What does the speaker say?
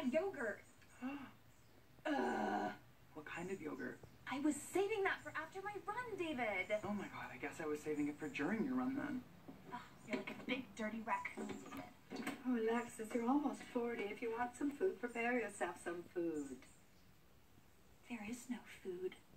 had yogurt. What kind of yogurt? I was saving that for after my run, David. Oh my god, I guess I was saving it for during your run then. Oh, you're like a big dirty raccoon, David. Oh, Alexis, you're almost 40. If you want some food, prepare yourself some food. There is no food.